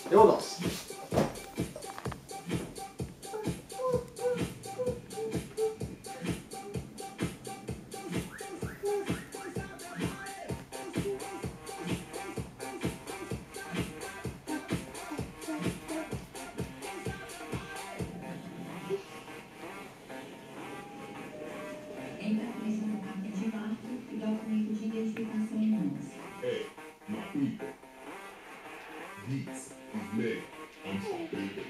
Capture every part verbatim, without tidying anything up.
Et on danse. Hey, my people. Beats is made on some baby.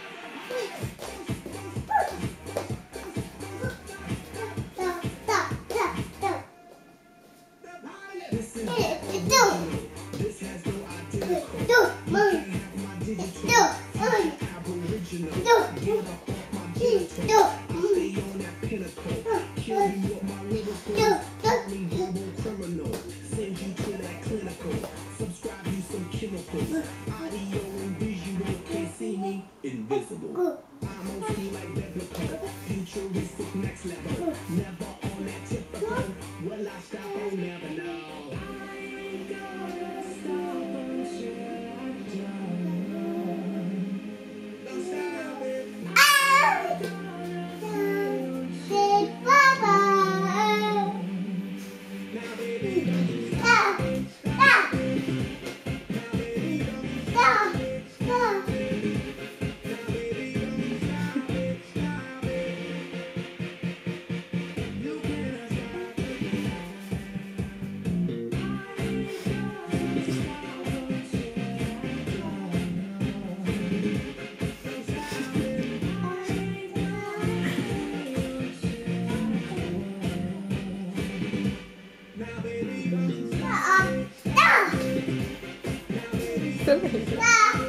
This is this has no identical. You can't have my digital. Aboriginal. Get up off my digital. I stay on that pinnacle. Kill you with my lyrical. Call me verbal criminal. Send you to that clinical. Subscribe you some chemicals. Audio and visual. Can't see me. Invisible. I'm O C like biblical. Futuristic next level. Never on that typical. Will I stop? I'll never know. Stop.